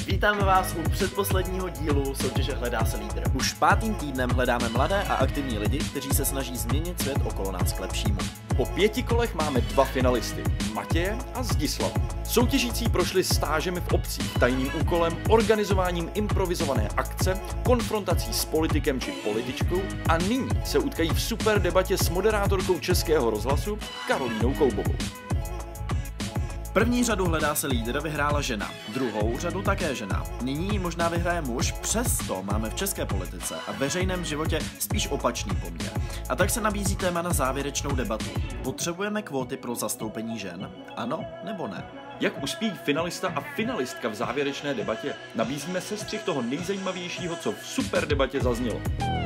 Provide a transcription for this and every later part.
Vítáme vás u předposledního dílu soutěže Hledá se lídr. Už 5. týdnem hledáme mladé a aktivní lidi, kteří se snaží změnit svět okolo nás k lepšímu. Po 5 kolech máme 2 finalisty, Matěje a Zdislava. Soutěžící prošli stážemi v obcích, tajným úkolem, organizováním improvizované akce, konfrontací s politikem či političkou a nyní se utkají v super debatě s moderátorkou Českého rozhlasu Karolínou Koubovou. První řadu Hledá se lídr vyhrála žena, druhou řadu také žena. Nyní ji možná vyhraje muž, přesto máme v české politice a veřejném životě spíš opačný poměr. A tak se nabízí téma na závěrečnou debatu. Potřebujeme kvóty pro zastoupení žen? Ano nebo ne? Jak uspějí finalista a finalistka v závěrečné debatě? Nabízíme sestřih toho nejzajímavějšího, co v super debatě zaznělo.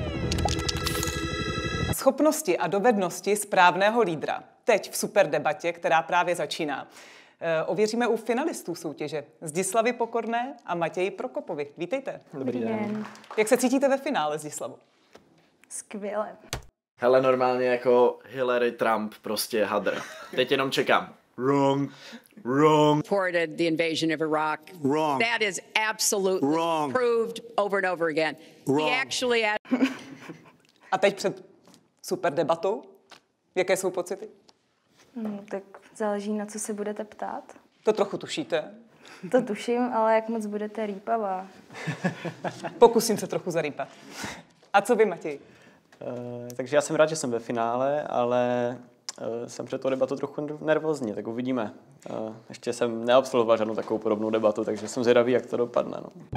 Schopnosti a dovednosti správného lídra. Teď v super debatě, která právě začíná. Ověříme u finalistů soutěže Zdislavy Pokorné a Matěji Prokopovi. Vítejte. Dobrý den. Jak se cítíte ve finále, Zdislavo? Skvěle. Hele, normálně jako Hillary Trump, prostě hadr. Teď jenom čekám. Wrong. Supported the invasion of Iraq. Wrong. That is absolutely Wrong. proved over and over again. Wrong. He actually had... A teď před super debatou, jaké jsou pocity? Tak záleží, na co se budete ptát. To trochu tušíte. To tuším, ale jak moc budete rýpavá. Pokusím se trochu zarýpat. A co vy, Matěj? Takže já jsem rád, že jsem ve finále, ale jsem před tou debatou trochu nervózní, tak uvidíme. Ještě jsem neabsolvoval žádnou takovou podobnou debatu, takže jsem zvědavý, jak to dopadne. No.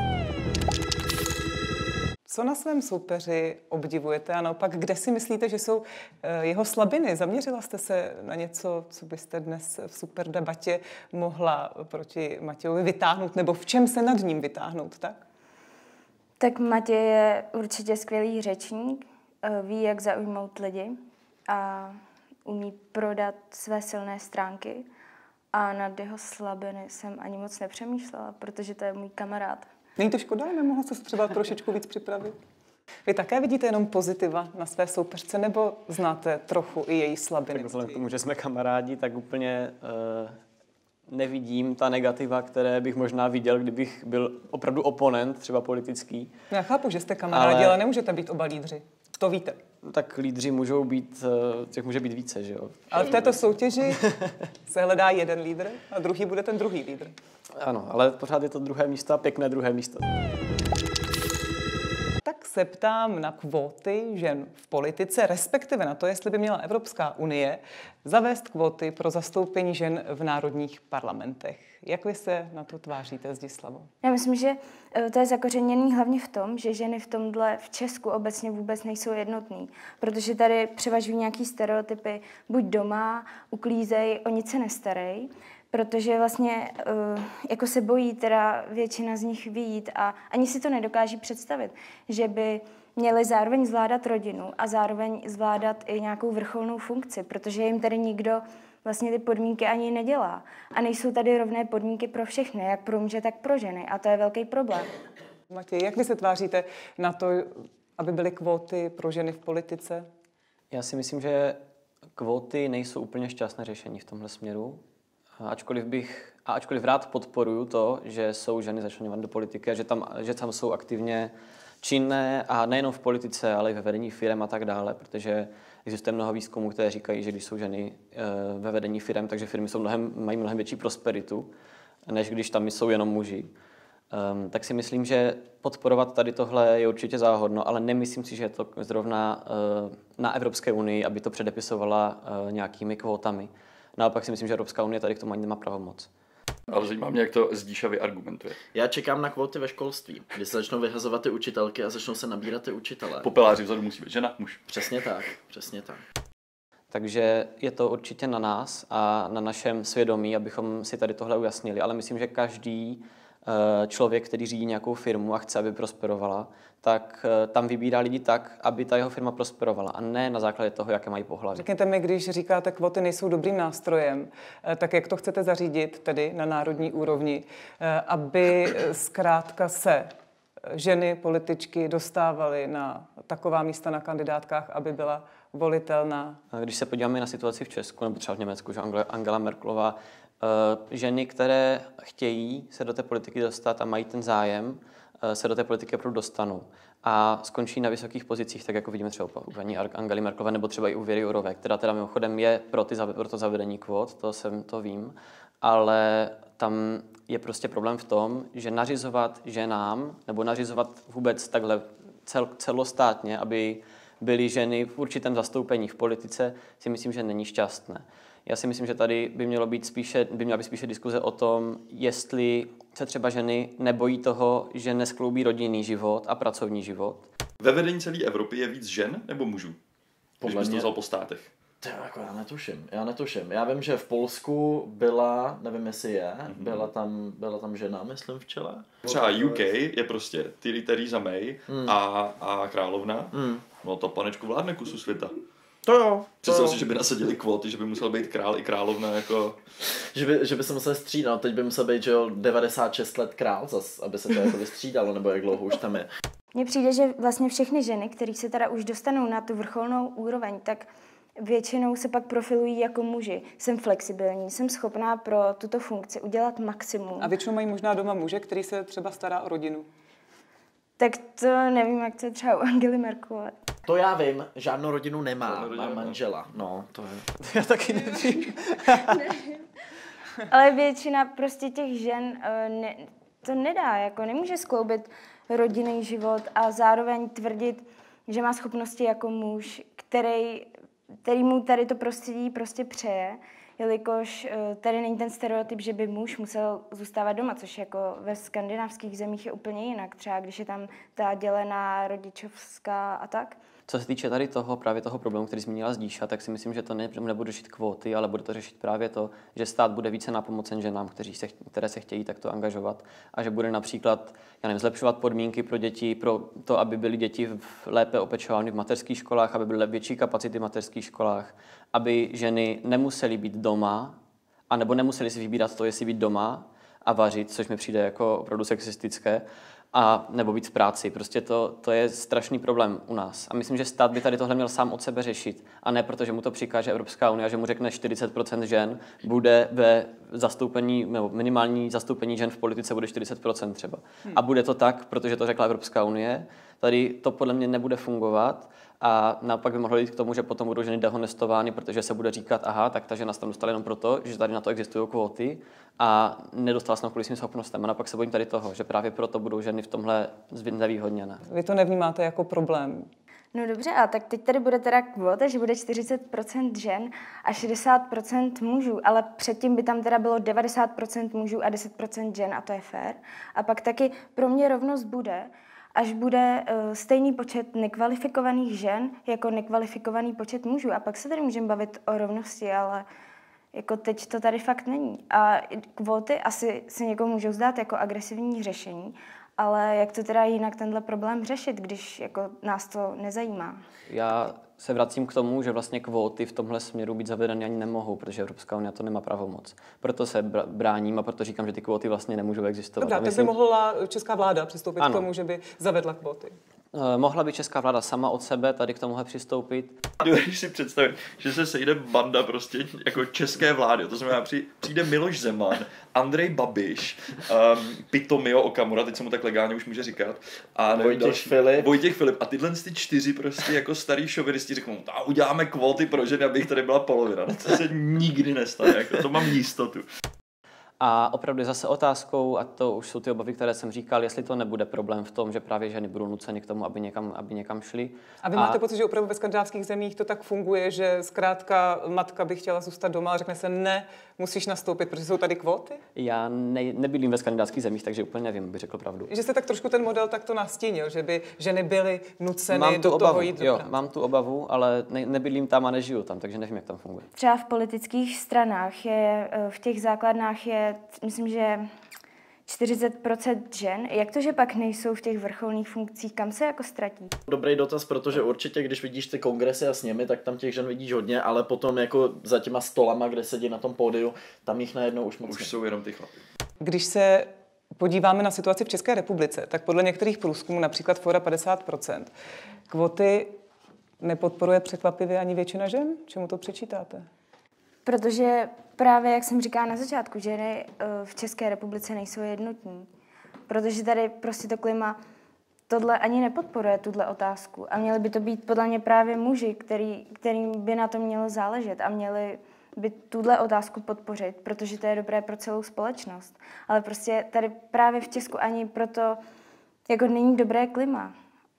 Co na svém soupeři obdivujete a naopak, kde si myslíte, že jsou jeho slabiny? Zaměřila jste se na něco, co byste dnes v super debatě mohla proti Matějovi vytáhnout, nebo v čem se nad ním vytáhnout, tak? Tak Matěj je určitě skvělý řečník, ví, jak zaujmout lidi a umí prodat své silné stránky. A nad jeho slabiny jsem ani moc nepřemýšlela, protože to je můj kamarád. Není to škoda, nemohla se třeba trošičku víc připravit? Vy také vidíte jenom pozitiva na své soupeřce, nebo znáte trochu i její slabiny? Tak vzhledem k tomu, že jsme kamarádi, tak úplně nevidím ta negativa, které bych možná viděl, kdybych byl opravdu oponent, třeba politický. Já chápu, že jste kamarádi, ale nemůžete být oba lídři. To víte. Tak lídři můžou být, těch může být více, že jo? Ale v této soutěži se hledá jeden lídr a druhý bude ten druhý lídr. Ano, ale pořád je to druhé místo a pěkné druhé místo. Tak se ptám na kvóty žen v politice, respektive na to, jestli by měla Evropská unie zavést kvóty pro zastoupení žen v národních parlamentech. Jak vy se na to tváříte, Zdislavo? Já myslím, že to je zakořeněný hlavně v tom, že ženy v tomhle v Česku obecně vůbec nejsou jednotný, protože tady převažují nějaký stereotypy, buď doma, uklízej, o nic se nestarej, protože vlastně jako se bojí teda většina z nich vyjít a ani si to nedokáží představit, že by měli zároveň zvládat rodinu a zároveň zvládat i nějakou vrcholnou funkci, protože jim tady nikdo vlastně ty podmínky ani nedělá. A nejsou tady rovné podmínky pro všechny, jak pro muže, tak pro ženy. A to je velký problém. Matěj, jak vy se tváříte na to, aby byly kvóty pro ženy v politice? Já si myslím, že kvóty nejsou úplně šťastné řešení v tomhle směru. Ačkoliv rád podporuju to, že jsou ženy začleňovány do politiky a že tam jsou aktivně činné a nejenom v politice, ale i ve vedení firem a tak dále, protože existuje mnoho výzkumů, které říkají, že když jsou ženy ve vedení firem, takže firmy mají mnohem větší prosperitu, než když tam jsou jenom muži. Tak si myslím, že podporovat tady tohle je určitě záhodno, ale nemyslím si, že je to zrovna na Evropské unii, aby to předepisovala nějakými kvótami. Naopak si myslím, že Evropská unie tady k tomu ani nemá pravomoc. Ale zajímá mě, jak to Zdíša argumentuje. Já čekám na kvóty ve školství, kdy se začnou vyhazovat ty učitelky a začnou se nabírat ty učitelé. Popeláři vzadu musí být žena, muž. Přesně tak, přesně tak. Takže je to určitě na nás a na našem svědomí, abychom si tady tohle ujasnili, ale myslím, že každý člověk, který řídí nějakou firmu a chce, aby prosperovala, tak tam vybírá lidi tak, aby ta jeho firma prosperovala a ne na základě toho, jaké mají pohlaví. Řekněte mi, když říkáte, kvóty nejsou dobrým nástrojem, tak jak to chcete zařídit tedy na národní úrovni, aby zkrátka se ženy, političky dostávaly na taková místa na kandidátkách, aby byla volitelná? Když se podíváme na situaci v Česku nebo třeba v Německu, že Angela Merkelová Ženy, které chtějí se do té politiky dostat a mají ten zájem, se do té politiky opravdu dostanou a skončí na vysokých pozicích, tak jako vidíme třeba u paní Angely Merkelové nebo třeba i u Věry Jourové, která teda mimochodem je pro to zavedení kvót, to vím, ale tam je prostě problém v tom, že nařizovat ženám nebo nařizovat vůbec takhle celostátně, aby byly ženy v určitém zastoupení v politice, si myslím, že není šťastné. Já si myslím, že tady by měla být spíše diskuze o tom, jestli se třeba ženy nebojí toho, že neskloubí rodinný život a pracovní život. Ve vedení celé Evropy je víc žen nebo mužů? Když bys to vzal po státech. Jako já netuším. Já vím, že v Polsku byla, nevím jestli je, byla tam žena, myslím, v čele. Třeba UK je prostě Theresa May a královna. No to panečku vládne kusu světa. To jo. Představ si, že by nasadili kvóty, že by musel být král i královna jako... Že by se musel střídat, teď by musel být, že jo, 96 let král zas, aby se to jako vystřídalo, nebo jak dlouho už tam je. Mně přijde, že vlastně všechny ženy, které se teda už dostanou na tu vrcholnou úroveň, tak většinou se pak profilují jako muži. Jsem flexibilní, jsem schopná pro tuto funkci udělat maximum. A většinou mají možná doma muže, který se třeba stará o rodinu. Tak to nevím, jak to je třeba u Angely Merkelové. To já vím, žádnou rodinu nemá, má manžela. No, to je... Já taky nevím. Ale většina prostě těch žen to nedá, jako nemůže skloubit rodinný život a zároveň tvrdit, že má schopnosti jako muž, který mu tady to prostředí prostě přeje, jelikož tady není ten stereotyp, že by muž musel zůstávat doma, což jako ve skandinávských zemích je úplně jinak, třeba když je tam ta dělená rodičovská a tak. Co se týče tady právě toho problému, který zmínila Zdíša, tak si myslím, že to nebude řešit kvóty, ale bude to řešit právě to, že stát bude více nápomocen ženám, které se chtějí takto angažovat a že bude například, zlepšovat podmínky pro děti, pro to, aby byly děti lépe opečovány v mateřských školách, aby byly větší kapacity v mateřských školách, aby ženy nemusely být doma, anebo nemusely si vybírat to, jestli být doma a vařit, což mi přijde jako opravdu sexistické, a nebo být v práci. Prostě to je strašný problém u nás. A myslím, že stát by tady tohle měl sám od sebe řešit. A ne protože mu to přikáže Evropská unie, že mu řekne 40% žen bude ve zastoupení, nebo minimální zastoupení žen v politice bude 40% třeba. A bude to tak, protože to řekla Evropská unie. Tady to podle mě nebude fungovat. A naopak by mohlo jít k tomu, že potom budou ženy dehonestovány, protože se bude říkat, aha, tak ta žena se tam dostala jenom proto, že tady na to existují kvóty a nedostala se kvůli svým schopnostem. A naopak se bojím tady toho, že právě proto budou ženy v tomhle znevýhodněné. Vy to nevnímáte jako problém? No dobře, a tak teď tady bude teda kvóta, že bude 40% žen a 60% mužů, ale předtím by tam teda bylo 90% mužů a 10% žen a to je fér. A pak taky pro mě rovnost bude, až bude stejný počet nekvalifikovaných žen jako nekvalifikovaný počet mužů. A pak se tady můžeme bavit o rovnosti, ale jako teď to tady fakt není. A kvóty asi se někomu můžou zdát jako agresivní řešení, ale jak to teda jinak tenhle problém řešit, když jako nás to nezajímá? Já se vracím k tomu, že vlastně kvóty v tomhle směru být zavedeny ani nemohou, protože Evropská unie to nemá pravomoc. Proto se bráním a proto říkám, že ty kvóty vlastně nemůžou existovat. Dobrá, tak by mohla česká vláda přistoupit k tomu, že by zavedla kvóty. Mohla by česká vláda sama od sebe tady k tomuhle přistoupit. Když si představit, že se sejde banda prostě jako české vlády, to znamená přijde Miloš Zeman, Andrej Babiš, Pitomio Okamura, teď se mu tak legálně už může říkat, a Vojtěch Filip a tyhle ty 4 prostě jako starý šovinisti řeknou, uděláme kvóty pro ženy, abych tady byla polovina. No to se nikdy nestane, jako to mám jistotu. A opravdu zase otázkou, a to už jsou ty obavy, které jsem říkal, jestli to nebude problém v tom, že právě ženy budou nuceny k tomu, aby někam šly. A vy máte pocit, že opravdu ve skandinávských zemích to tak funguje, že zkrátka matka by chtěla zůstat doma a řekne se ne, musíš nastoupit, protože jsou tady kvóty? Já nebydlím ve skandinávských zemích, takže úplně nevím, bych řekl pravdu. Že jste tak trošku ten model takto nastínil, že by ženy byly nuceny do toho jít do práce. Mám tu obavu, ale nebydlím tam a nežiju tam, takže nevím, jak tam funguje. Třeba v politických stranách v těch základnách je, myslím, že 40% žen. Jak to, že pak nejsou v těch vrcholných funkcích, kam se jako ztratí? Dobrý dotaz, protože určitě, když vidíš ty kongresy a sněmy, tak tam těch žen vidíš hodně, ale potom jako za těma stolama, kde sedí na tom pódiu, tam jich najednou už moc. Už jsou jenom ty chlapy. Když se podíváme na situaci v České republice, tak podle některých průzkumů, například Fora 50%, kvóty nepodporuje překvapivě ani většina žen? Čemu to přičítáte? Protože právě, jak jsem říkala na začátku, ženy v České republice nejsou jednotní. Protože tady prostě to klima tohle ani nepodporuje, tuhle otázku. A měli by to být podle mě právě muži, kterým by na to mělo záležet a měli by tuhle otázku podpořit, protože to je dobré pro celou společnost. Ale prostě tady právě v Česku ani proto jako není dobré klima.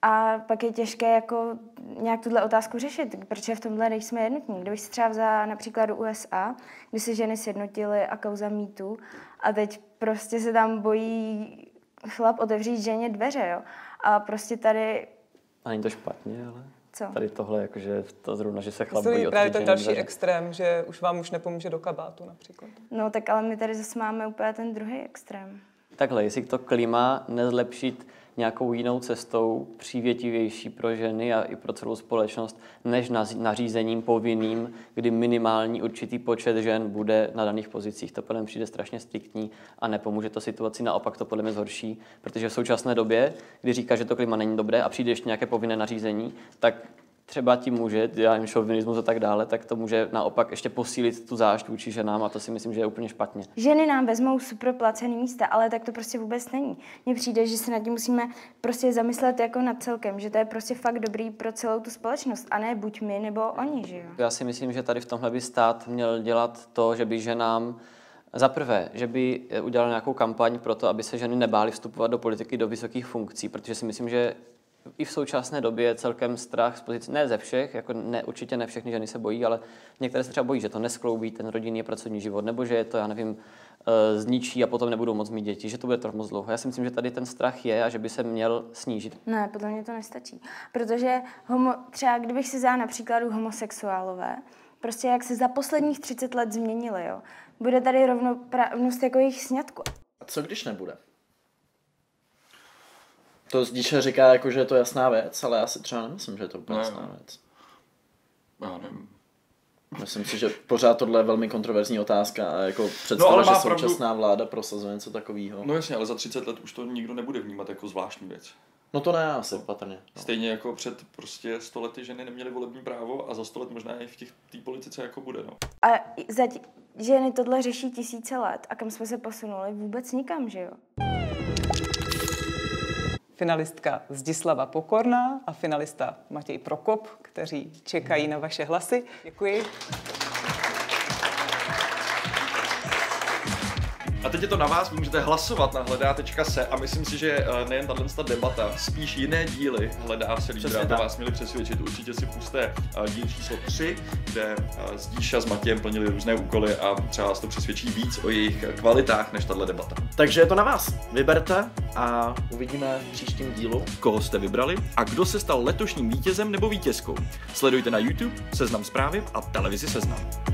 A pak je těžké jako nějak tuhle otázku řešit, protože v tomhle nejsme jednotní. Kdybych se třeba vzala například do USA, kdy se ženy sjednotily a kauza mýtu a teď prostě se tam bojí chlap otevřít ženě dveře, jo. A prostě tady... A není to špatně, ale... Co? Tady tohle, jakože to zrovna, že se chlap To bojí je právě otevřít ten další dveře. extrém, že už vám už nepomůže do kabátu například. No tak ale my tady zase máme úplně ten druhý extrém. Takhle, jestli to klima nezlepšit nějakou jinou cestou, přívětivější pro ženy a i pro celou společnost, než nařízením povinným, kdy minimální určitý počet žen bude na daných pozicích. To podle mě přijde strašně striktní a nepomůže to situaci, naopak to podle mě zhorší, protože v současné době, kdy říká, že to klima není dobré a přijde ještě nějaké povinné nařízení, tak třeba tím může, já jim šovinismus a tak dále, tak to může naopak ještě posílit tu zášť vůči ženám a to si myslím, že je úplně špatně. Ženy nám vezmou super placený místa, ale tak to prostě vůbec není. Mně přijde, že se nad tím musíme prostě zamyslet jako nad celkem, že to je prostě fakt dobrý pro celou tu společnost a ne buď my nebo oni, že jo. Já si myslím, že tady v tomhle by stát měl dělat to, že by ženám za prvé, že by udělal nějakou kampaň pro to, aby se ženy nebály vstupovat do politiky, do vysokých funkcí, protože si myslím, že i v současné době je celkem strach z pozice, ne ze všech, jako ne, určitě ne všechny ženy se bojí, ale některé se třeba bojí, že to neskloubí ten rodinný a pracovní život, nebo že je to, já nevím, zničí a potom nebudou moc mít děti, že to bude trvat moc dlouho. Já si myslím, že tady ten strach je a že by se měl snížit. Ne, podle mě to nestačí, protože třeba kdybych si vzala například homosexuálové, prostě jak se za posledních 30 let změnili, jo, bude tady rovnoprávnost jako jejich sňatku. A co když nebude? To Zdíša říká, jako, že je to jasná věc, ale já si třeba nemyslím, že je to úplně jasná věc. Já nevím. Myslím si, že pořád tohle je velmi kontroverzní otázka a jako představa, že současná vláda prosazuje něco takového. No jasně, ale za 30 let už to nikdo nebude vnímat jako zvláštní věc. No to ne, asi patrně. No. Stejně jako před prostě 100 lety ženy neměly volební právo a za 100 let možná i v té politice jako bude, no. A ženy tohle řeší tisíce let a kam jsme se posunuli? Vůbec nikam, že jo? Finalistka Zdislava Pokorná a finalista Matěj Prokop, kteří čekají na vaše hlasy. Děkuji. A teď je to na vás, vy můžete hlasovat na hledá.se a myslím si, že nejen tato debata, spíš jiné díly Hledá se lídra, to vás měli přesvědčit. Určitě si pusťte díl číslo 3, kde Zdíša s Matějem plnili různé úkoly a třeba vás to přesvědčí víc o jejich kvalitách než tato debata. Takže je to na vás. Vyberte a uvidíme v příštím dílu. Koho jste vybrali a kdo se stal letošním vítězem nebo vítězkou? Sledujte na YouTube Seznam Zprávy a televizi Seznam.